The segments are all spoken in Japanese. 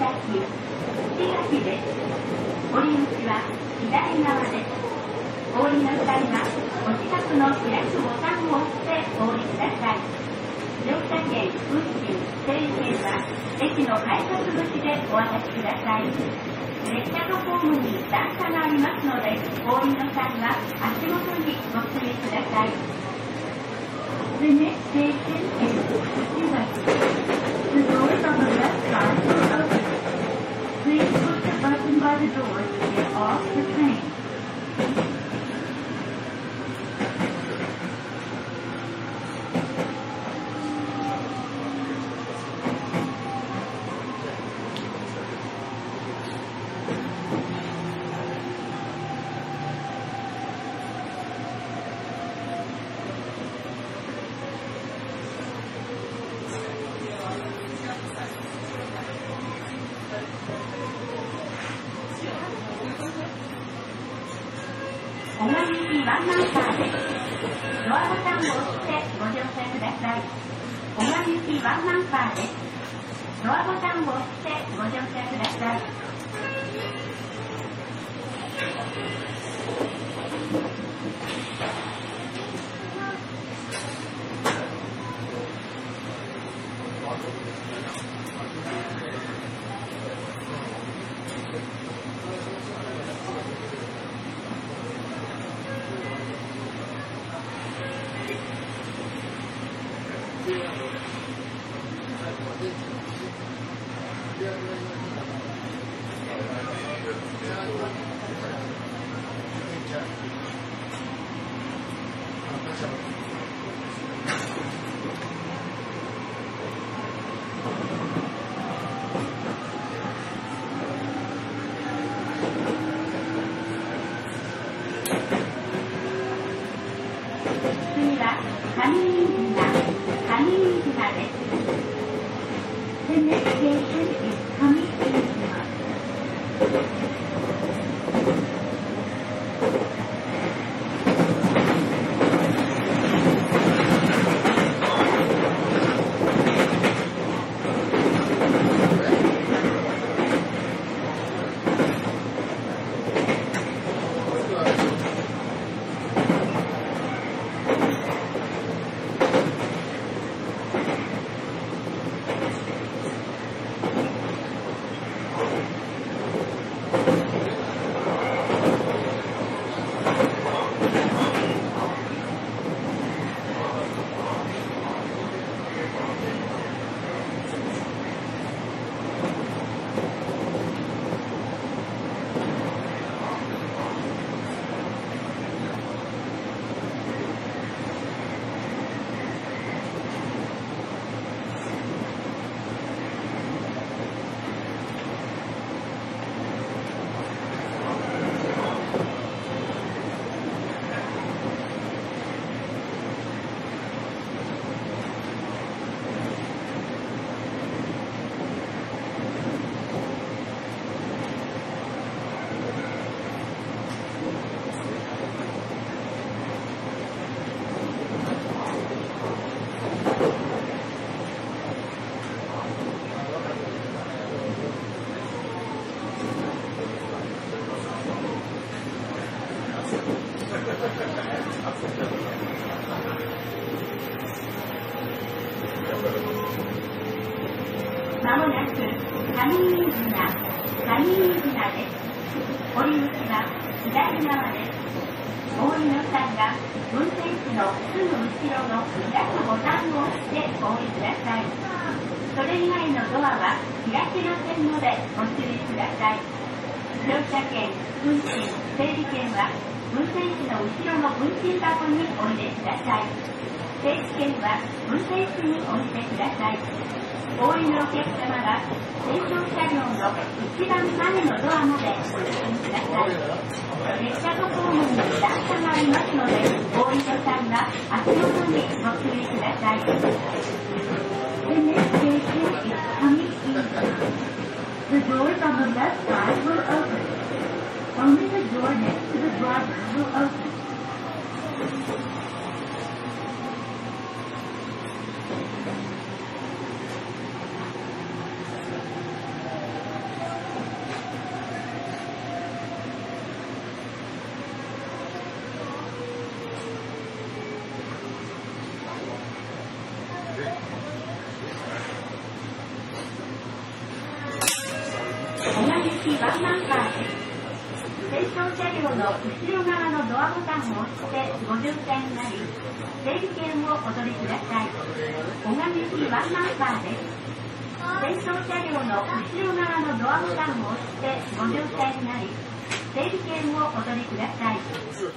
東です。降り口は左側です。お降りの際はお近くの開くボタンを押してお降りください。乗車券、運賃、整理券は駅の改札口でお渡しください。列車のホームに段差がありますので、お降りの際は足元にご注意ください。The next station is Shibuya. The doors on the left side will open. Please push the button by the door to get off the train. 小田行きワンナンバーです。ドアボタンを押してご乗車ください。小田行きワンナンバーです。ドアボタンを押してご乗車ください。次は上飯島です。The next station is 上飯島。まもなく上飯島です。降り口は左側です。お降りの際は運転士のすぐ後ろの開くボタンを押してお降りください。それ以外のドアは開きませんのでご注意ください。乗車券、運賃、整理券は運転士の後ろの運賃箱にお入れください。整理券は運転士にお入れください。お降りのお客様は正常車両の一番前のドアまでお進みください。列車とホームに段差がありますので、お降りの際は足元にご注意ください。The next station is 上飯島. The doors on the left side will open. Only the door next to the driver will open. 行きワンマンカーです。正常車両の後ろ側のドアボタンを押してご乗車になり、整理券をお取りください。小上行きワンマンカーです。正常車両の後ろ側のドアボタンを押してご乗車になり、整理券をお取りください。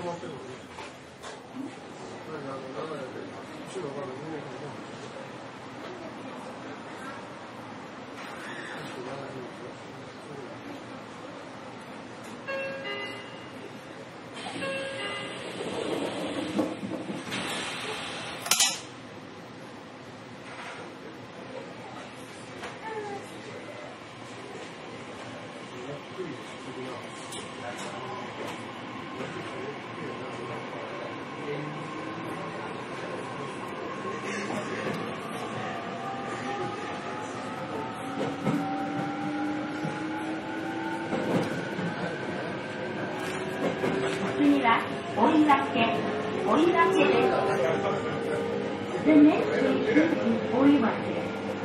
次は追い分けです。The next station is 追い分け。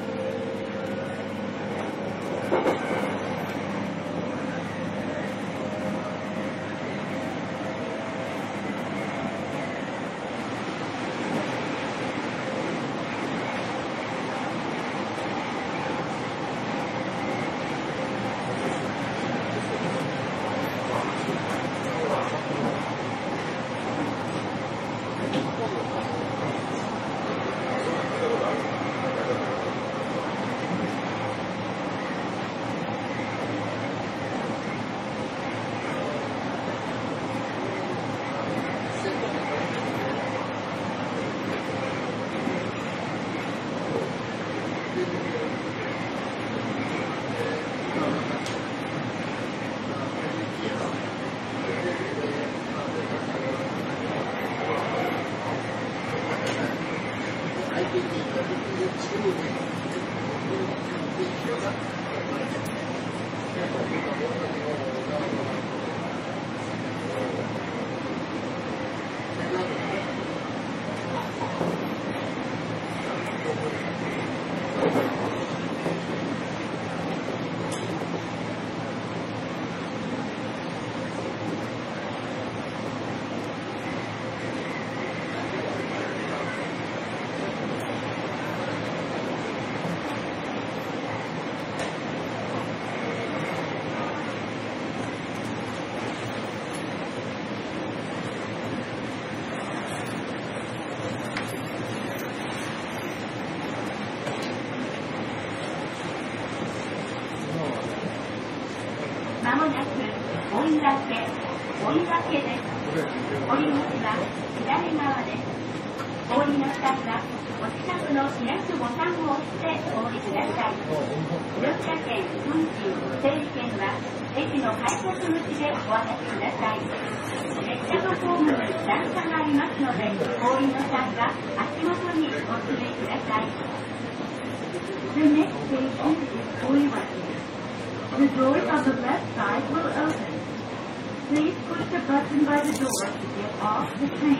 まもなく追い分けです。降り口は左側です。お降りの際はお近くの開くボタンを押してお降りください。乗車券、運賃、整理券は駅の改札口でお渡しください。列車のホームに段差がありますので、お降りの際は足元にご注意ください。The next station is 追い分け。The doors on the left side will open. Please push the button by the door to get off the train.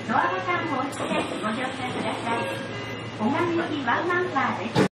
ドアボタンを押してご乗車ください。小上行きワンマンカーです。